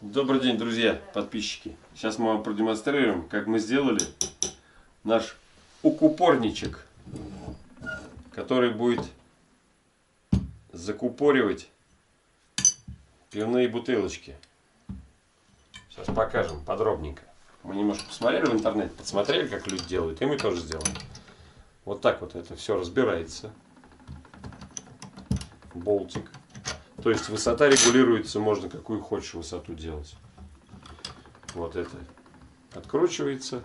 Добрый день, друзья, подписчики. Сейчас мы вам продемонстрируем, как мы сделали наш укупорничек, который будет закупоривать пивные бутылочки. Сейчас покажем подробненько. Мы немножко посмотрели в интернете, подсмотрели, как люди делают, и мы тоже сделаем. Вот так вот это все разбирается. Болтик. То есть высота регулируется, можно какую хочешь высоту делать. Вот это откручивается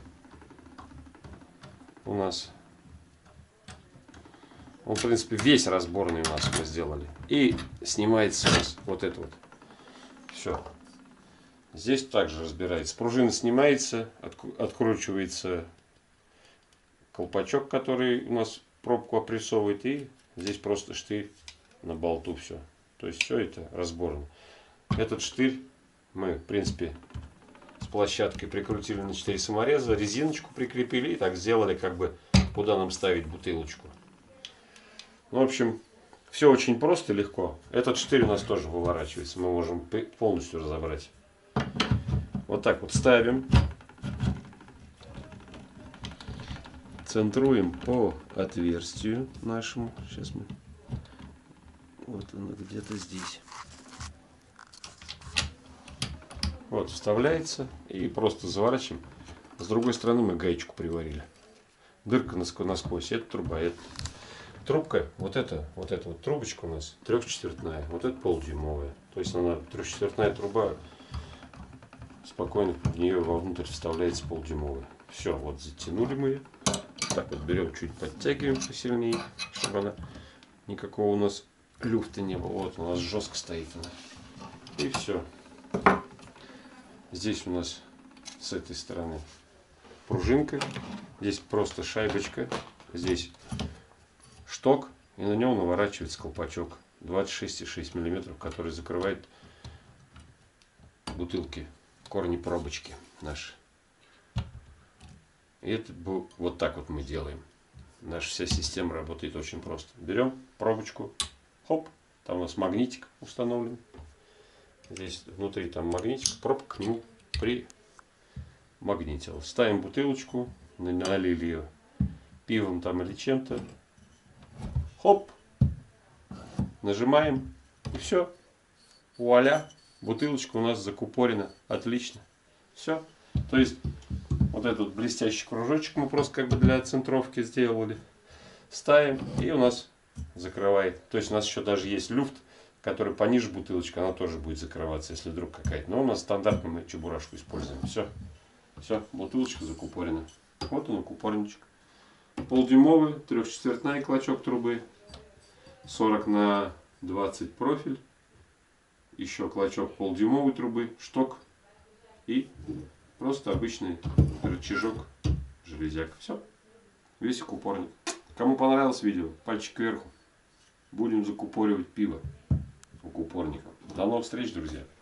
у нас. Он, в принципе, весь разборный у нас мы сделали. И снимается у нас вот это вот. Все. Здесь также разбирается. Пружина снимается, откручивается колпачок, который у нас пробку опрессовывает. И здесь просто штырь на болту, все. То есть все это разборно. Этот штырь мы, в принципе, с площадкой прикрутили на 4 самореза, резиночку прикрепили и так сделали, как бы, куда нам ставить бутылочку. Ну, в общем, все очень просто и легко. Этот штырь у нас тоже выворачивается, мы можем полностью разобрать. Вот так вот ставим. Центруем по отверстию нашему. Сейчас мы... Вот оно где-то здесь. Вот, вставляется и просто заворачиваем. С другой стороны мы гаечку приварили. Дырка насквозь. Это труба. Это трубка. Вот эта вот трубочка у нас трехчетвертная. Вот это полдюймовая. То есть она трехчетвертная труба. Спокойно в нее вовнутрь вставляется полдюймовая. Все, вот затянули мы ее. Так вот берем, чуть подтягиваем посильнее, чтобы она никакого у нас люфта не было. Вот у нас жестко стоит она. И все. Здесь у нас с этой стороны пружинка. Здесь просто шайбочка. Здесь шток. И на нем наворачивается колпачок 26,6 мм, который закрывает бутылки, корни пробочки наши. И это вот так вот мы делаем. Наша вся система работает очень просто. Берем пробочку. Хоп, там у нас магнитик установлен. Здесь внутри там магнитик, пробка к нему примагнитила. Ставим бутылочку, налили ее пивом там или чем-то. Хоп, нажимаем и все. Вуаля, бутылочка у нас закупорена. Отлично. Все. То есть вот этот блестящий кружочек мы просто как бы для центровки сделали. Ставим и у нас закрывает. То есть у нас еще даже есть люфт, который пониже бутылочки, она тоже будет закрываться, если вдруг какая-то. Но у нас стандартно мы чебурашку используем. Все. Все, бутылочка закупорена. Вот он, укупорничек. Полдюймовый, трехчетвертная клочок трубы. 40 на 20 профиль. Еще клочок полдюймовой трубы, шток. И просто обычный рычажок, железяк. Все. Весь укупорник. Кому понравилось видео, пальчик кверху. Будем закупоривать пиво укупорником. До новых встреч, друзья.